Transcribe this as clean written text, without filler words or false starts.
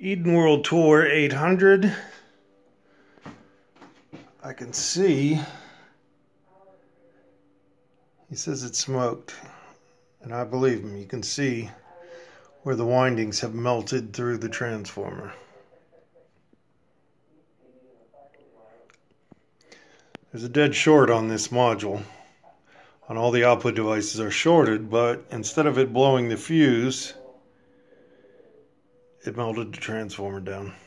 Eden World Tour 800. I can see he says it's smoked, and I believe him. You can see where the windings have melted through the transformer. There's a dead short on this module. On all the output devices are shorted, but instead of it blowing the fuse, it melted the transformer down.